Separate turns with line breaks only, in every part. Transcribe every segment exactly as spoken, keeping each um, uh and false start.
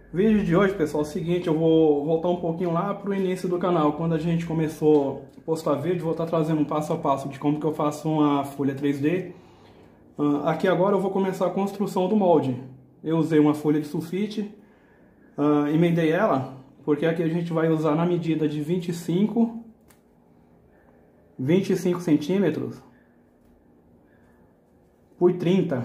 O vídeo de hoje, pessoal, é o seguinte, eu vou voltar um pouquinho lá para o início do canal. Quando a gente começou a postar vídeo, vou estar trazendo um passo a passo de como que eu faço uma folha três D. Uh, aqui agora eu vou começar a construção do molde. Eu usei uma folha de sulfite, uh, emendei ela, porque aqui a gente vai usar na medida de vinte e cinco centímetros por trinta.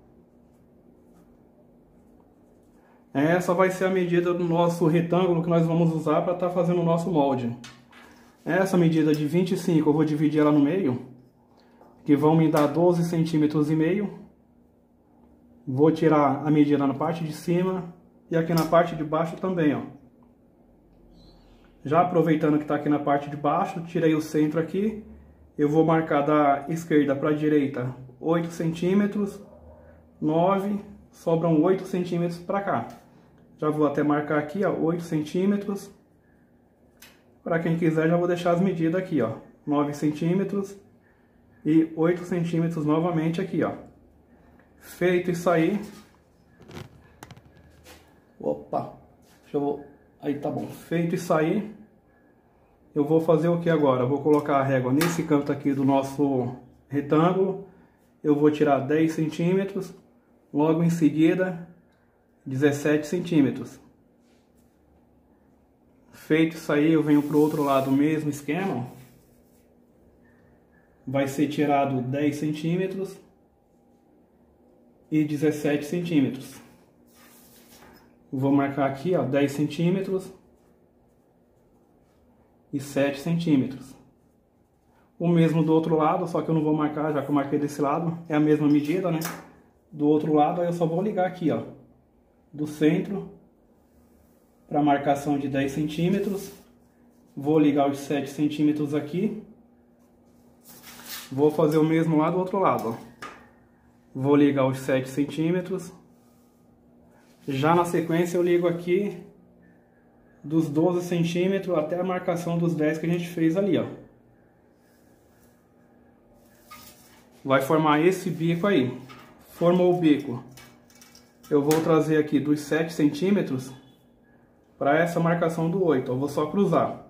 Essa vai ser a medida do nosso retângulo que nós vamos usar para estar fazendo o nosso molde. Essa medida de vinte e cinco eu vou dividir ela no meio, que vão me dar doze centímetros e meio. Vou tirar a medida na parte de cima e aqui na parte de baixo também, ó. Já aproveitando que está aqui na parte de baixo, tirei o centro aqui. Eu vou marcar da esquerda para a direita oito centímetros, nove, sobram oito centímetros para cá. Já vou até marcar aqui, ó, oito centímetros. Para quem quiser, já vou deixar as medidas aqui, ó, nove centímetros e oito centímetros novamente aqui, ó. Feito isso aí. Opa, deixa eu... Aí tá bom. Feito isso aí, eu vou fazer o que agora? Eu vou colocar a régua nesse canto aqui do nosso retângulo. Eu vou tirar dez centímetros. Logo em seguida, dezessete centímetros. Feito isso aí, eu venho para o outro lado, o mesmo esquema. Vai ser tirado dez centímetros e dezessete centímetros. Vou marcar aqui, ó, dez centímetros e sete centímetros. O mesmo do outro lado, só que eu não vou marcar, já que eu marquei desse lado, é a mesma medida, né? Do outro lado, aí eu só vou ligar aqui, ó, do centro para marcação de dez centímetros. Vou ligar os sete centímetros aqui. Vou fazer o mesmo lá do outro lado, ó. Vou ligar os sete centímetros. Já na sequência eu ligo aqui dos doze centímetros até a marcação dos dez que a gente fez ali, ó. Vai formar esse bico aí. Formou o bico. Eu vou trazer aqui dos sete centímetros para essa marcação do oito. Eu vou só cruzar.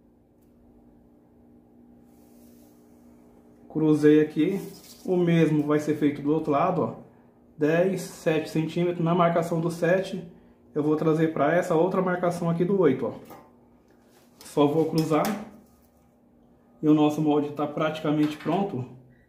Cruzei aqui. O mesmo vai ser feito do outro lado, ó. dez, sete centímetros. Na marcação do sete, eu vou trazer para essa outra marcação aqui do oito, ó. Só vou cruzar. E o nosso molde está praticamente pronto.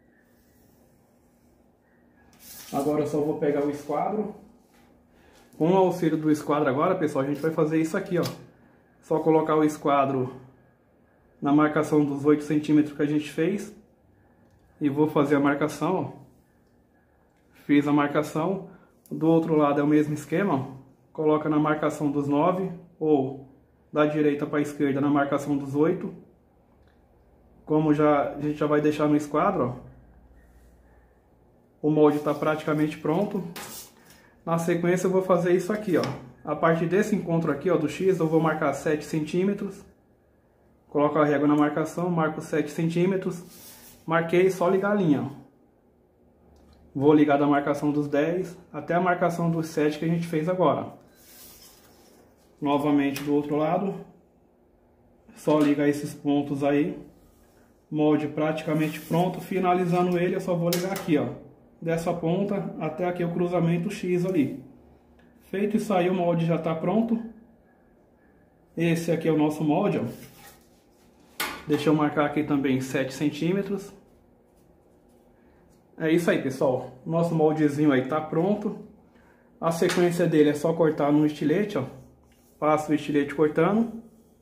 Agora eu só vou pegar o esquadro. Com o auxílio do esquadro agora, pessoal, a gente vai fazer isso aqui, ó. Só colocar o esquadro na marcação dos oito centímetros que a gente fez. E vou fazer a marcação, ó. Fiz a marcação. Do outro lado é o mesmo esquema, ó. Coloca na marcação dos nove, ou da direita para a esquerda na marcação dos oito. Como já, a gente já vai deixar no esquadro, ó. O molde está praticamente pronto. Na sequência eu vou fazer isso aqui, ó. A partir desse encontro aqui, ó, do X, eu vou marcar sete centímetros. Coloco a régua na marcação, marco sete centímetros. Marquei, só ligar a linha, ó. Vou ligar da marcação dos dez até a marcação dos sete que a gente fez agora. Novamente do outro lado. Só ligar esses pontos aí. Molde praticamente pronto. Finalizando ele, eu só vou ligar aqui, ó. Dessa ponta até aqui o cruzamento X ali. Feito isso aí, o molde já está pronto. Esse aqui é o nosso molde, ó. Deixa eu marcar aqui também sete centímetros. É isso aí, pessoal. Nosso moldezinho aí tá pronto. A sequência dele é só cortar no estilete, ó. Passo o estilete cortando.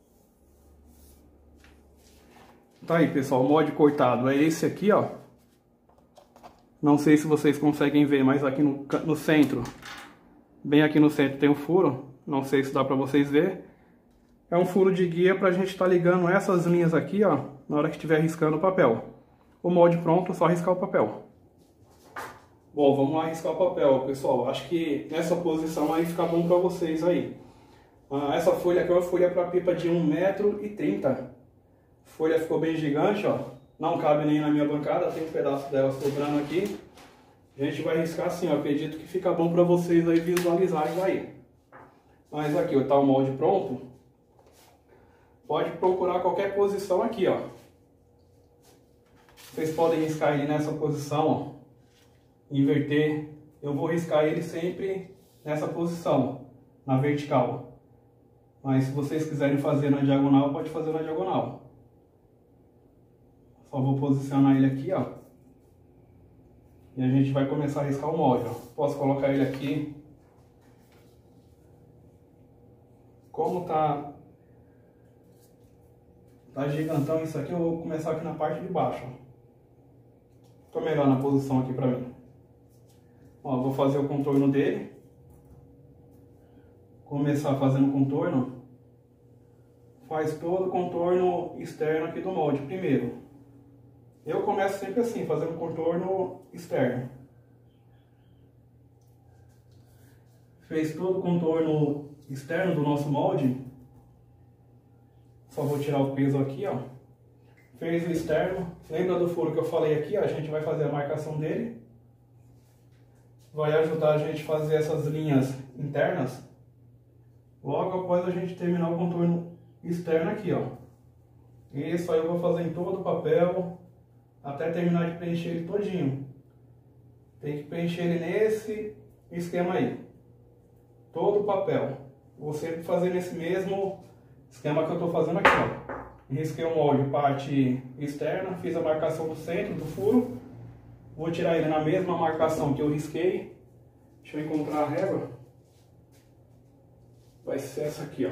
Tá aí, pessoal. O molde cortado é esse aqui, ó. Não sei se vocês conseguem ver, mas aqui no, no centro, bem aqui no centro tem um furo. Não sei se dá pra vocês verem. É um furo de guia pra gente estar ligando essas linhas aqui, ó, na hora que estiver riscando o papel. O molde pronto, só riscar o papel. Bom, vamos lá riscar o papel, pessoal. Acho que nessa posição aí fica bom pra vocês aí. Ah, essa folha aqui é uma folha para pipa de um metro e trinta. A folha ficou bem gigante, ó. Não cabe nem na minha bancada, tem um pedaço dela sobrando aqui. A gente vai riscar assim, ó. Acredito que fica bom para vocês aí visualizarem daí. Mas aqui, ó, tá o molde pronto. Pode procurar qualquer posição aqui, ó. Vocês podem riscar ele nessa posição, ó. Inverter. Eu vou riscar ele sempre nessa posição, na vertical. Mas se vocês quiserem fazer na diagonal, pode fazer na diagonal. Só vou posicionar ele aqui, ó. E a gente vai começar a riscar o molde, ó. Posso colocar ele aqui. Como tá, tá gigantão isso aqui, eu vou começar aqui na parte de baixo, ó. Ficou melhor na posição aqui pra mim. Ó, vou fazer o contorno dele. Começar fazendo o contorno. Faz todo o contorno externo aqui do molde primeiro. Eu começo sempre assim, fazendo contorno externo. Fez todo o contorno externo do nosso molde. Só vou tirar o peso aqui, ó. Fez o externo. Lembra do furo que eu falei aqui? Ó, a gente vai fazer a marcação dele. Vai ajudar a gente a fazer essas linhas internas. Logo após a gente terminar o contorno externo aqui, ó. Isso aí eu vou fazer em todo o papel, até terminar de preencher ele todinho. Tem que preencher ele nesse esquema aí. Todo o papel. Vou sempre fazer nesse mesmo esquema que eu estou fazendo aqui, ó. Risquei o molde, parte externa, fiz a marcação do centro do furo. Vou tirar ele na mesma marcação que eu risquei. Deixa eu encontrar a régua. Vai ser essa aqui, ó.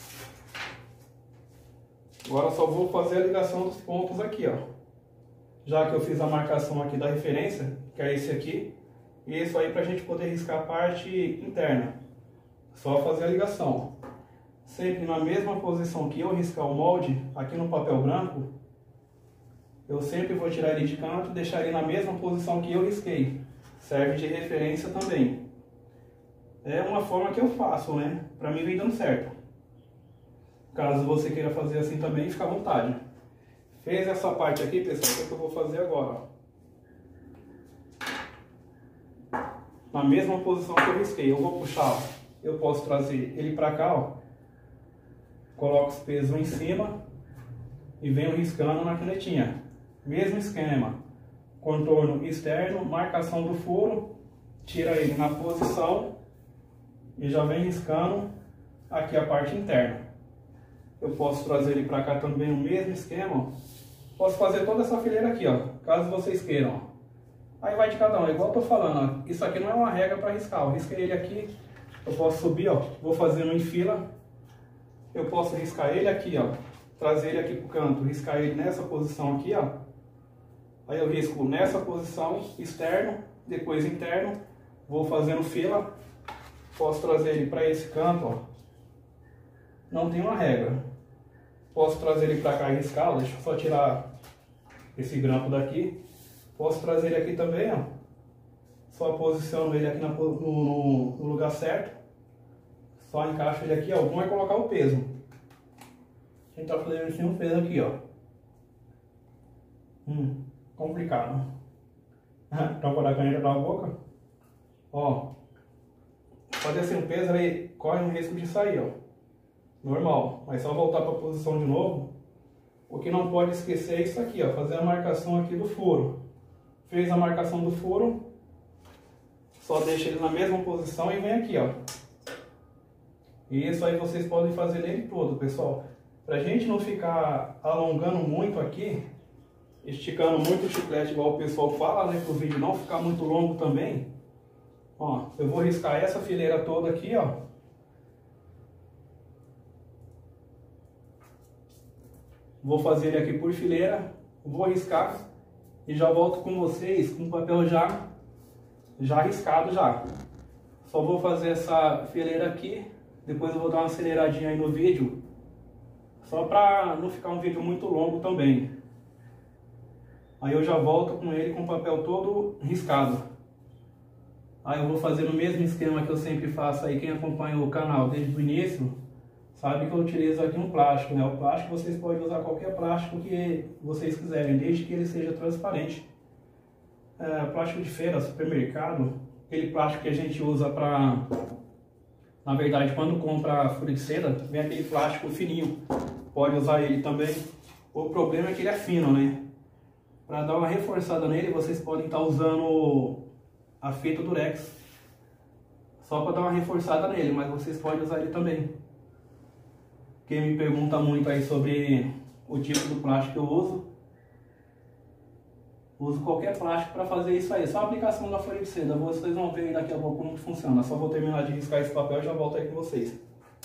Agora só vou fazer a ligação dos pontos aqui, ó. Já que eu fiz a marcação aqui da referência, que é esse aqui. E isso aí pra gente poder riscar a parte interna. Só fazer a ligação. Sempre na mesma posição que eu riscar o molde, aqui no papel branco, eu sempre vou tirar ele de canto e deixar ele na mesma posição que eu risquei. Serve de referência também. É uma forma que eu faço, né? Pra mim vem dando certo. Caso você queira fazer assim também, fica à vontade. Fez essa parte aqui, pessoal, que é o que eu vou fazer agora, ó. Na mesma posição que eu risquei, eu vou puxar, ó. Eu posso trazer ele pra cá, ó. Coloco os pesos em cima e venho riscando na canetinha. Mesmo esquema. Contorno externo, marcação do furo, tira ele na posição e já vem riscando aqui a parte interna. Eu posso trazer ele para cá também no mesmo esquema. Posso fazer toda essa fileira aqui, ó, caso vocês queiram. Aí vai de cada um, é igual eu tô falando, ó. Isso aqui não é uma regra para riscar. Eu risquei ele aqui, eu posso subir, ó, vou fazendo em fila. Eu posso riscar ele aqui, ó, trazer ele aqui pro canto, riscar ele nessa posição aqui, ó. Aí eu risco nessa posição, externo, depois interno, vou fazendo fila. Posso trazer ele para esse canto, ó. Não tem uma regra. Posso trazer ele para cá e riscar, deixa eu só tirar esse grampo daqui. Posso trazer ele aqui também, ó. Só posiciono ele aqui na, no, no, no lugar certo. Só encaixo ele aqui, ó. O bom é colocar o peso. A gente tá fazendo sem o peso aqui, ó. Hum, complicado. Então vou dar a caneta na boca. Ó. Fazer sem o peso aí corre um risco de sair, ó. Normal. Mas só voltar para a posição de novo. O que não pode esquecer é isso aqui, ó. Fazer a marcação aqui do furo. Fez a marcação do furo. Só deixa ele na mesma posição e vem aqui, ó. E isso aí vocês podem fazer nele todo, pessoal. Pra gente não ficar alongando muito aqui, esticando muito o chiclete igual o pessoal fala, né? Para o vídeo não ficar muito longo também. Ó, eu vou riscar essa fileira toda aqui, ó. Vou fazer ele aqui por fileira, vou riscar e já volto com vocês com o papel já, já riscado já. Só vou fazer essa fileira aqui, depois eu vou dar uma aceleradinha aí no vídeo, só para não ficar um vídeo muito longo também. Aí eu já volto com ele com o papel todo riscado. Aí eu vou fazer no mesmo esquema que eu sempre faço aí, quem acompanha o canal desde o início, sabe que eu utilizo aqui um plástico, né? O plástico vocês podem usar qualquer plástico que vocês quiserem, desde que ele seja transparente. É, plástico de feira, supermercado, aquele plástico que a gente usa para Na verdade, quando compra a folha de seda, vem aquele plástico fininho. Pode usar ele também. O problema é que ele é fino, né? Para dar uma reforçada nele, vocês podem estar usando a fita durex. Só para dar uma reforçada nele, mas vocês podem usar ele também. Quem me pergunta muito aí sobre o tipo do plástico que eu uso, uso qualquer plástico para fazer isso aí. Só a aplicação da folha de seda. Vocês vão ver daqui a pouco como funciona. Só vou terminar de riscar esse papel e já volto aí com vocês.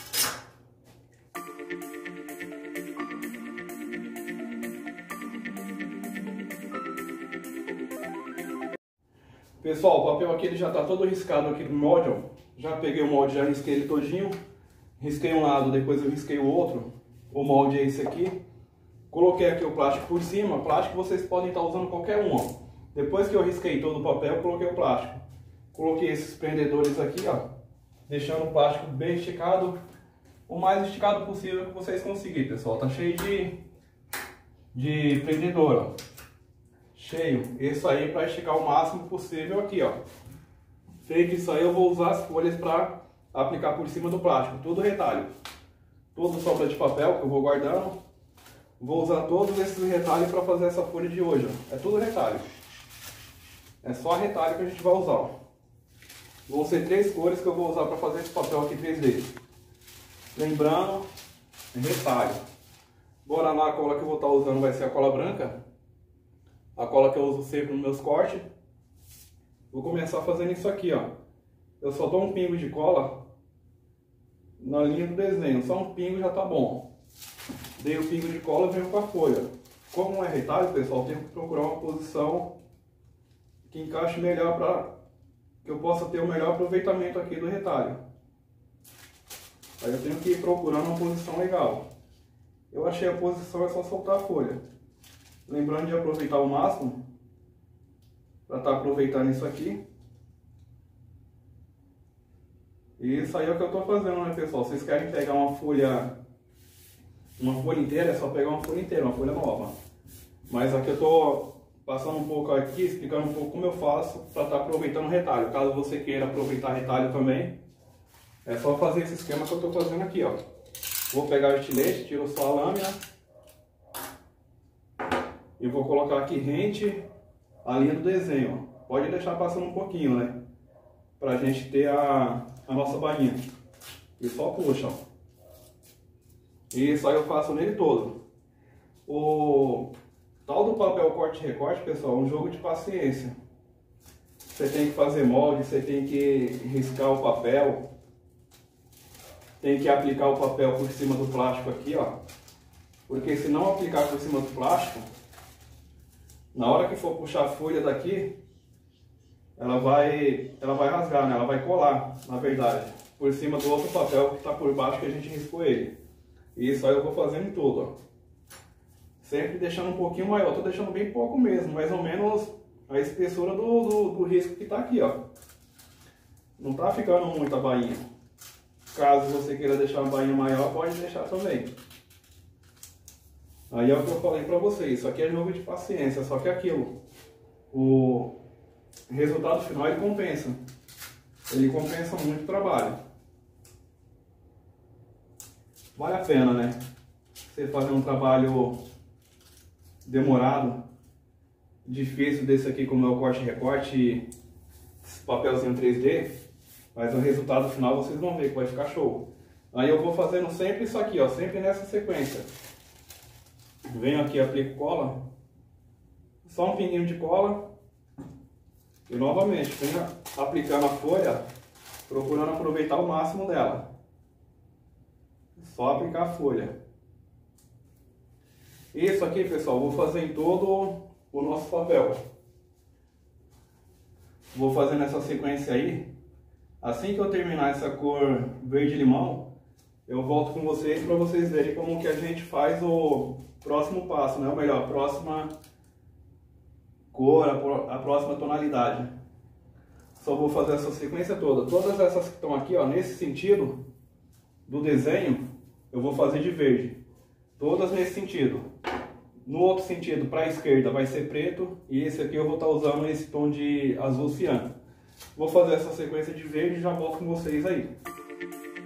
Pessoal, o papel aqui ele já está todo riscado aqui no molde, ó. Já peguei o molde, já risquei ele todinho. Risquei um lado, depois eu risquei o outro. O molde é esse aqui. Coloquei aqui o plástico por cima. O plástico vocês podem estar usando qualquer um, ó. Depois que eu risquei todo o papel, eu coloquei o plástico. Coloquei esses prendedores aqui, ó. Deixando o plástico bem esticado. O mais esticado possível que vocês conseguirem, pessoal. Tá cheio de, de prendedor, ó. Cheio. Isso aí para esticar o máximo possível aqui, ó. Feito isso aí, eu vou usar as folhas para aplicar por cima do plástico. Tudo retalho. Tudo sobra de papel que eu vou guardando. Vou usar todos esses retalhos para fazer essa folha de hoje, ó. É tudo retalho. É só retalho que a gente vai usar, ó. Vão ser três cores que eu vou usar para fazer esse papel aqui três D. Lembrando, retalho. Bora lá, a cola que eu vou estar usando vai ser a cola branca. A cola que eu uso sempre nos meus cortes. Vou começar fazendo isso aqui, ó. Eu só dou um pingo de cola na linha do desenho. Só um pingo já tá bom. Dei o pingo de cola e venho com a folha. Como não é retalho, pessoal, eu tenho que procurar uma posição que encaixe melhor para que eu possa ter o melhor aproveitamento aqui do retalho. Aí eu tenho que ir procurando uma posição legal. Eu achei a posição, é só soltar a folha. Lembrando de aproveitar o máximo para estar aproveitando isso aqui. E isso aí é o que eu estou fazendo, né, pessoal? Vocês querem pegar uma folha, uma folha inteira, é só pegar uma folha inteira, uma folha nova. Mas aqui eu estou passando um pouco aqui, explicando um pouco como eu faço para estar aproveitando o retalho. Caso você queira aproveitar retalho também, é só fazer esse esquema que eu estou fazendo aqui, ó. Vou pegar o estilete, tiro só a lâmina. E vou colocar aqui rente a linha do desenho, ó. Pode deixar passando um pouquinho, né? Pra gente ter a, a nossa bainha. E só puxa, ó. E isso aí eu faço nele todo. O tal do papel corte e recorte, pessoal, é um jogo de paciência. Você tem que fazer molde, você tem que riscar o papel. Tem que aplicar o papel por cima do plástico aqui, ó. Porque se não aplicar por cima do plástico, na hora que for puxar a folha daqui, ela vai, ela vai rasgar, né? Ela vai colar, na verdade, por cima do outro papel que está por baixo que a gente riscou ele. E isso aí eu vou fazendo em tudo, ó. Sempre deixando um pouquinho maior, estou deixando bem pouco mesmo, mais ou menos a espessura do, do, do risco que está aqui, ó. Não está ficando muito a bainha. Caso você queira deixar a bainha maior, pode deixar também. Aí é o que eu falei pra vocês, isso aqui é jogo de paciência, só que é aquilo. O resultado final ele compensa. Ele compensa muito o trabalho. Vale a pena, né? Você fazer um trabalho demorado, difícil desse aqui como é o corte e recorte, esse papelzinho três D, mas o resultado final vocês vão ver que vai ficar show. Aí eu vou fazendo sempre isso aqui, ó, sempre nessa sequência. Venho aqui, aplico cola, só um pinguinho de cola e novamente venho aplicando a folha, procurando aproveitar o máximo dela. Só aplicar a folha. Isso aqui, pessoal, vou fazer em todo o nosso papel. Vou fazer nessa sequência aí. Assim que eu terminar essa cor verde-limão, eu volto com vocês para vocês verem como que a gente faz o próximo passo, né? Ou melhor, a próxima cor, a próxima tonalidade. Só vou fazer essa sequência toda. Todas essas que estão aqui, ó, nesse sentido do desenho, eu vou fazer de verde. Todas nesse sentido. No outro sentido, para a esquerda, vai ser preto. E esse aqui eu vou estar usando esse tom de azul ciano. Vou fazer essa sequência de verde e já volto com vocês aí.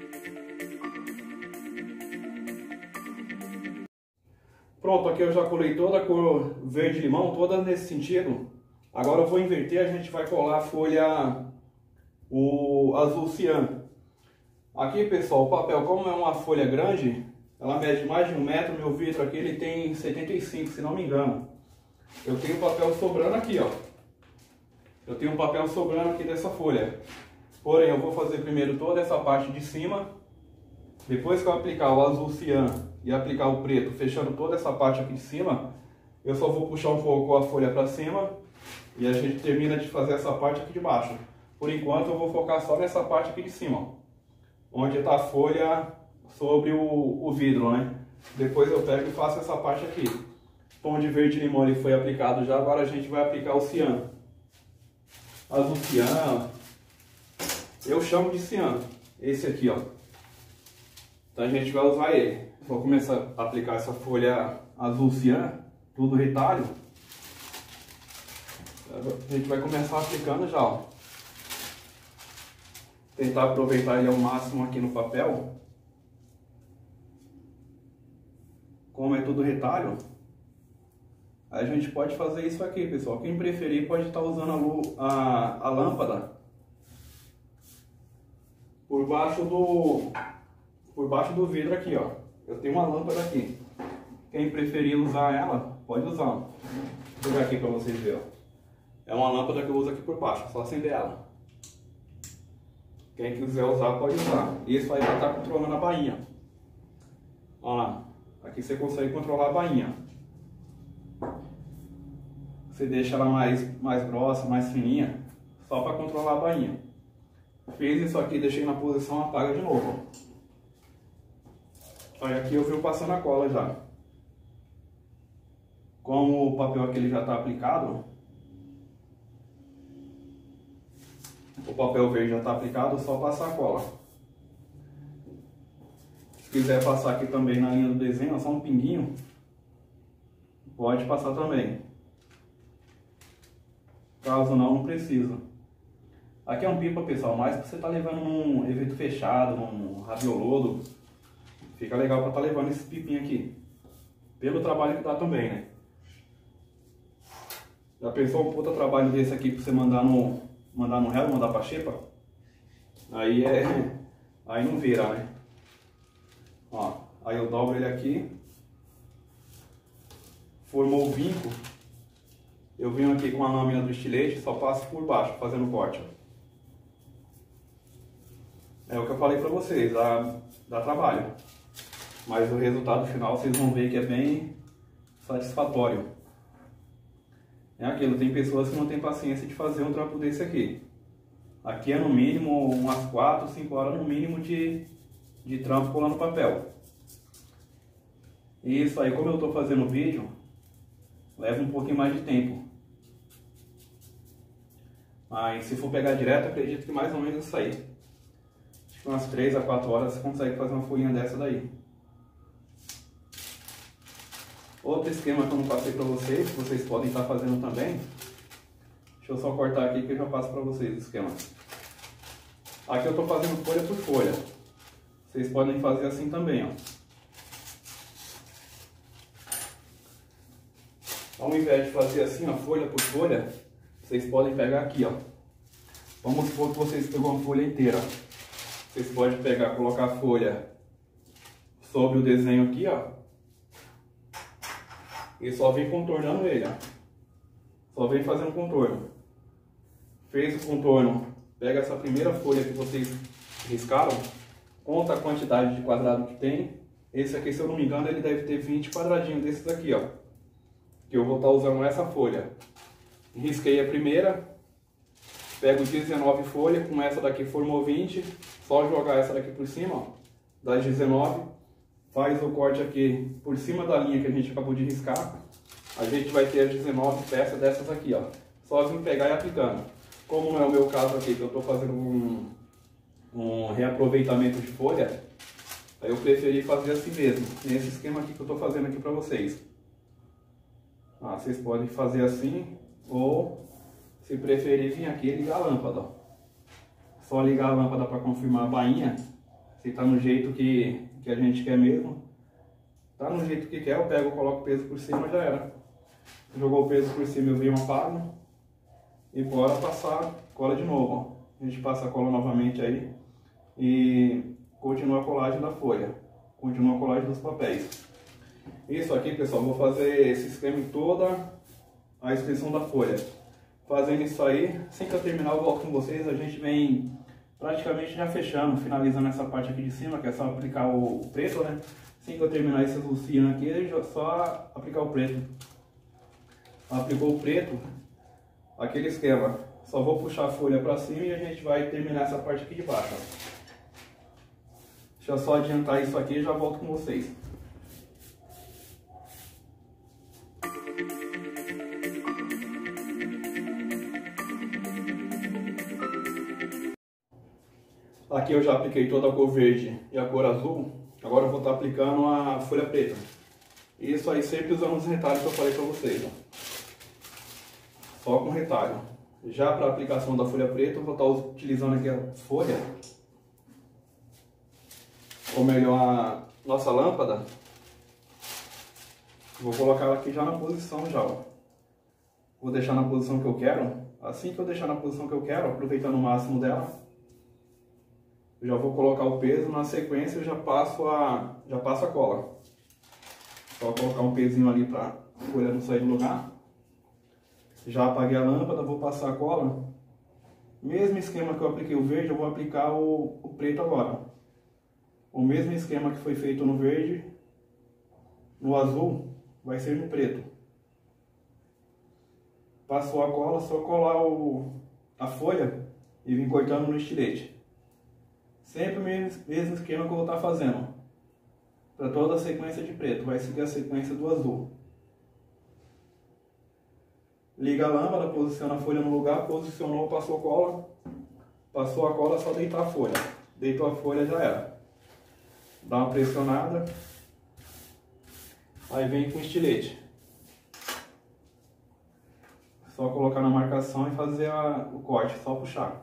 Pronto, aqui eu já colei toda a cor verde limão, toda nesse sentido. Agora eu vou inverter, a gente vai colar a folha o azul cian. Aqui, pessoal, o papel, como é uma folha grande, ela mede mais de um metro, meu vidro aqui ele tem setenta e cinco, se não me engano. Eu tenho papel sobrando aqui, ó. Eu tenho um papel sobrando aqui dessa folha. Porém, eu vou fazer primeiro toda essa parte de cima. Depois que eu aplicar o azul cian e aplicar o preto, fechando toda essa parte aqui de cima, eu só vou puxar um pouco a folha para cima e a gente termina de fazer essa parte aqui de baixo. Por enquanto eu vou focar só nessa parte aqui de cima, onde está a folha sobre o, o vidro, né? Depois eu pego e faço essa parte aqui. O tom de verde limão ele foi aplicado já, agora a gente vai aplicar o cian. Azul cian, eu chamo de cian, esse aqui, ó. Então a gente vai usar ele. Vou começar a aplicar essa folha azul cian, tudo retalho. A gente vai começar aplicando já, ó. Tentar aproveitar ele ao máximo aqui no papel. Como é tudo retalho, aí a gente pode fazer isso aqui, pessoal. Quem preferir pode estar usando a, luz, a, a lâmpada por baixo do por baixo do vidro aqui, ó. Eu tenho uma lâmpada aqui. Quem preferir usar ela, pode usar. Vou pegar aqui para vocês verem, ó. É uma lâmpada que eu uso aqui por baixo, é só acender ela. Quem quiser usar, pode usar. Isso aí vai estar controlando a bainha. Olha lá. Aqui você consegue controlar a bainha. Você deixa ela mais, mais grossa, mais fininha, só para controlar a bainha. Fiz isso aqui, deixei na posição, apaga de novo. Aí aqui eu venho passando a cola já. Como o papel aqui ele já está aplicado, o papel verde já está aplicado, só passar a cola. Se quiser passar aqui também na linha do desenho, só um pinguinho, pode passar também. Caso não, não precisa. Aqui é um pipa, pessoal, mas você está levando num evento fechado, num raviolodo, fica legal para estar tá levando esse pipinho aqui. Pelo trabalho que dá também, né? Já pensou um puta trabalho desse aqui para você mandar no, mandar no réu, mandar para xepa? Aí é... aí não vira, né? Ó, aí eu dobro ele aqui. Formou o vinco. Eu venho aqui com a lâmina do estilete, só passo por baixo, fazendo corte. É o que eu falei pra vocês, dá, dá trabalho. Mas o resultado final vocês vão ver que é bem satisfatório. É aquilo, tem pessoas que não têm paciência de fazer um trampo desse aqui. Aqui é no mínimo umas quatro, cinco horas no mínimo de, de trampo colando papel. E isso aí, como eu estou fazendo vídeo, leva um pouquinho mais de tempo. Mas se for pegar direto, acredito que mais ou menos isso aí. Acho que umas três a quatro horas você consegue fazer uma folhinha dessa daí. Outro esquema que eu não passei para vocês, que vocês podem estar fazendo também. Deixa eu só cortar aqui que eu já passo para vocês o esquema. Aqui eu estou fazendo folha por folha. Vocês podem fazer assim também, ó. Ao invés de fazer assim, ó, folha por folha, vocês podem pegar aqui, ó. Vamos supor que vocês pegam uma folha inteira. Vocês podem pegar, colocar a folha sobre o desenho aqui, ó. E só vem contornando ele, ó. Só vem fazendo contorno. Fez o contorno, pega essa primeira folha que vocês riscaram, conta a quantidade de quadrado que tem. Esse aqui, se eu não me engano, ele deve ter vinte quadradinhos desses aqui, ó. Que eu vou estar usando essa folha. Risquei a primeira, pego dezenove folhas, com essa daqui formou vinte, só jogar essa daqui por cima, ó, das dezenove, faz o corte aqui por cima da linha que a gente acabou de riscar, a gente vai ter as dezenove peças dessas aqui, ó, só vir pegar e aplicando. Como não é o meu caso aqui, que eu estou fazendo um, um reaproveitamento de folha, aí eu preferi fazer assim mesmo, nesse esquema aqui que eu estou fazendo aqui para vocês. Ah, vocês podem fazer assim, ou se preferir vir aqui e ligar a lâmpada, ó. Só ligar a lâmpada para confirmar a bainha, se está no jeito que, que a gente quer mesmo. Tá no jeito que quer, eu pego, coloco o peso por cima, já era. Jogou o peso por cima, eu venho, apago. E bora passar cola de novo, ó. A gente passa a cola novamente aí. E continua a colagem da folha. Continua a colagem dos papéis. Isso aqui, pessoal, vou fazer esse esquema em toda a extensão da folha. Fazendo isso aí, assim que eu terminar eu volto com vocês, a gente vem praticamente já fechando, finalizando essa parte aqui de cima, que é só aplicar o preto, né? Assim que eu terminar esse luciano aqui, é só aplicar o preto. Aplicou o preto, aquele esquema. Só vou puxar a folha para cima e a gente vai terminar essa parte aqui de baixo, ó. Deixa eu só adiantar isso aqui e já volto com vocês. Aqui eu já apliquei toda a cor verde e a cor azul. Agora eu vou estar aplicando a folha preta. Isso aí sempre usando os retalhos que eu falei para vocês, ó. Só com retalho. Já para a aplicação da folha preta eu vou estar utilizando aqui a folha, ou melhor, a nossa lâmpada. Vou colocar ela aqui já na posição já, ó. Vou deixar na posição que eu quero. Assim que eu deixar na posição que eu quero, aproveitando o máximo dela, eu já vou colocar o peso, na sequência eu já passo a, já passo a cola. Só colocar um pezinho ali para a folha não sair do lugar. Já apaguei a lâmpada, vou passar a cola. Mesmo esquema que eu apliquei o verde, eu vou aplicar o, o preto agora. O mesmo esquema que foi feito no verde, no azul, vai ser no preto. Passou a cola, só colar o, a folha e vir cortando no estilete. Sempre o mesmo, mesmo esquema que eu vou estar fazendo. Para toda a sequência de preto, vai seguir a sequência do azul. Liga a lâmpada, posiciona a folha no lugar, posicionou, passou a cola. Passou a cola, só deitar a folha. Deitou a folha, já era. Dá uma pressionada. Aí vem com o estilete. Só colocar na marcação e fazer a, o corte, só puxar.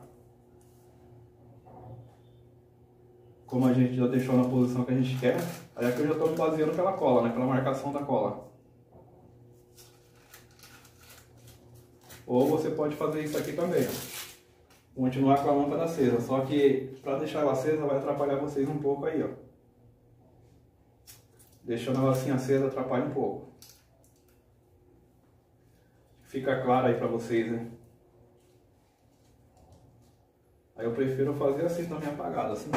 Como a gente já deixou na posição que a gente quer, aí aqui eu já estou me baseando pela cola, né? Pela marcação da cola. Ou você pode fazer isso aqui também, ó. Continuar com a lâmpada acesa, só que para deixar ela acesa vai atrapalhar vocês um pouco aí, ó. Deixando ela assim acesa atrapalha um pouco. Fica claro aí para vocês, né? Aí eu prefiro fazer assim também apagada, assim.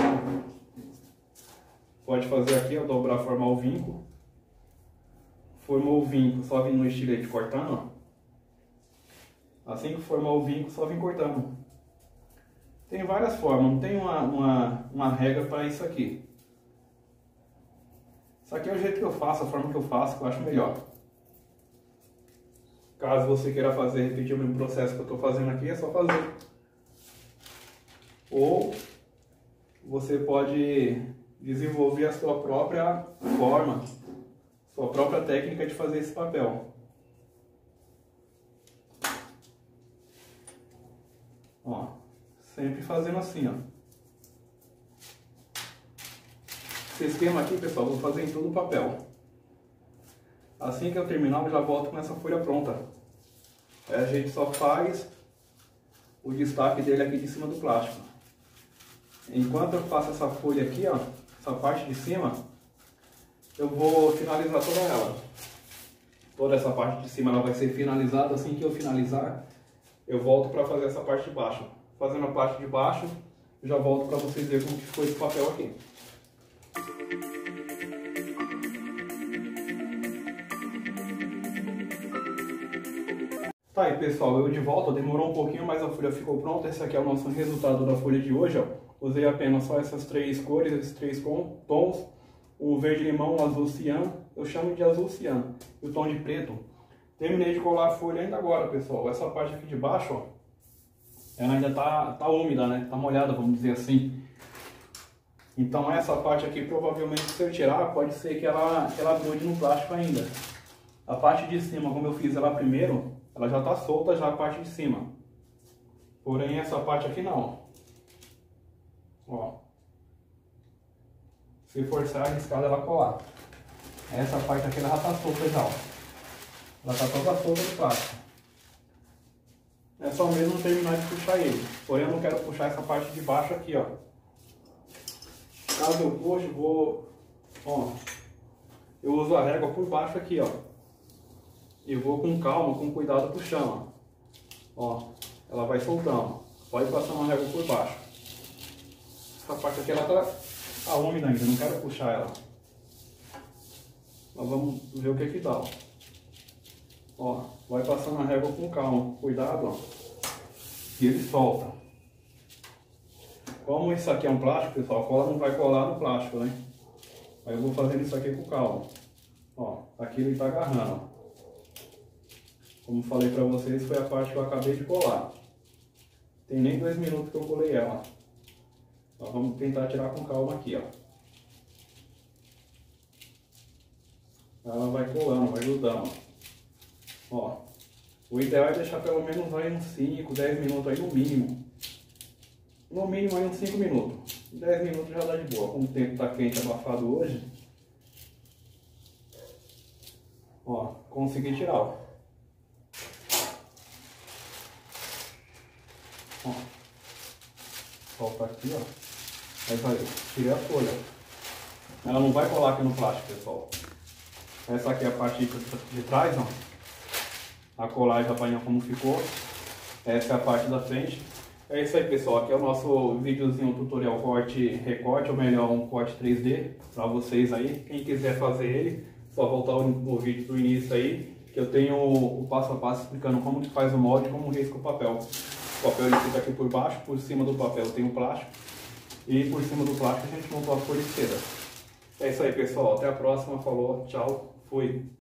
Pode fazer aqui, ó, dobrar, formar o vinco. Formou o vinco, só vir no estilete cortando, ó. Assim que formar o vinco, só vir cortando. Tem várias formas, não tem uma, uma, uma regra para isso aqui. Isso aqui é o jeito que eu faço, a forma que eu faço, que eu acho melhor. Caso você queira fazer, repetir o mesmo processo que eu estou fazendo aqui, é só fazer. Ou você pode desenvolver a sua própria forma, sua própria técnica de fazer esse papel. Ó, sempre fazendo assim, ó. Esse esquema aqui, pessoal, vou fazer em todo o papel. Assim que eu terminar, eu já volto com essa folha pronta. Aí a gente só faz o destaque dele aqui de cima do plástico. Enquanto eu faço essa folha aqui, ó, essa parte de cima, eu vou finalizar toda ela. Toda essa parte de cima ela vai ser finalizada. Assim que eu finalizar, eu volto para fazer essa parte de baixo. Fazendo a parte de baixo, eu já volto para vocês verem como que ficou esse papel aqui. Tá aí, pessoal, eu de volta, demorou um pouquinho, mas a folha ficou pronta. Esse aqui é o nosso resultado da folha de hoje, ó. Usei apenas só essas três cores, esses três tons. O verde limão, o azul cian, eu chamo de azul cian, e o tom de preto. Terminei de colar a folha ainda agora, pessoal. Essa parte aqui de baixo, ó, ela ainda tá, tá úmida, né? Tá molhada, vamos dizer assim. Então essa parte aqui, provavelmente, se eu tirar, pode ser que ela, que ela grude no plástico ainda. A parte de cima, como eu fiz ela primeiro, ela já tá solta já a parte de cima. Porém, essa parte aqui não. Ó. Se forçar, arriscado ela colar. Essa parte aqui ela já tá solta já, ó. Ela tá toda solta do plástico. É só mesmo terminar de puxar ele. Porém eu não quero puxar essa parte de baixo aqui, ó. Caso eu puxe, vou... Ó, eu uso a régua por baixo aqui, ó. E vou com calma, com cuidado puxando, ó. Ó, ela vai soltando. Pode passar uma régua por baixo. Essa parte aqui ela tá, tá úmida ainda, não quero puxar ela. Nós vamos ver o que que dá, ó. Ó, vai passando a régua com calma, cuidado, ó. E ele solta. Como isso aqui é um plástico, pessoal, a cola não vai colar no plástico, né? Aí eu vou fazendo isso aqui com calma. Ó, aqui ele tá agarrando, ó. Como falei pra vocês, foi a parte que eu acabei de colar. Tem nem dois minutos que eu colei ela. Nós vamos tentar tirar com calma aqui, ó. Ela vai colando, vai grudando. Ó, o ideal é deixar pelo menos aí uns cinco, dez minutos aí no mínimo. No mínimo aí uns cinco minutos. dez minutos já dá de boa. Como o tempo tá quente, abafado hoje. Ó, consegui tirar, ó. Ó. Solta aqui, ó. Aí vai, tirei a folha. Ela não vai colar aqui no plástico, pessoal. Essa aqui é a parte de trás, ó. A colagem da painha como ficou. Essa é a parte da frente. É isso aí, pessoal. Aqui é o nosso videozinho tutorial corte recorte, ou melhor, um corte três D para vocês aí. Quem quiser fazer ele, só voltar no vídeo do início aí, que eu tenho o passo a passo explicando como que faz o molde e como risca o papel. O papel ele fica aqui por baixo, por cima do papel tem o plástico e por cima do plástico a gente montou a folha de seda. É isso aí, pessoal. Até a próxima. Falou, tchau, fui.